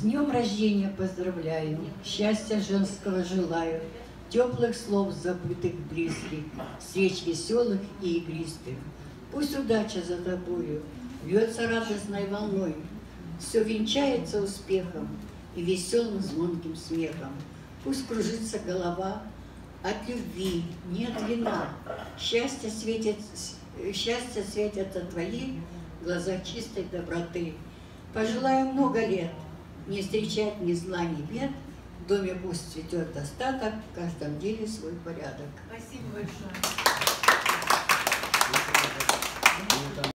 днем рождения поздравляю, счастья женского желаю, теплых слов забытых близких, встреч веселых и игристых. Пусть удача за тобою льется радостной волной, все венчается успехом и веселым звонким смехом. Пусть кружится голова от любви, не от вина. Счастье светятся твои глаза чистой доброты. Пожелаю много лет не встречать ни зла, ни бед. В доме пусть цветет достаток, в каждом деле свой порядок. Спасибо большое.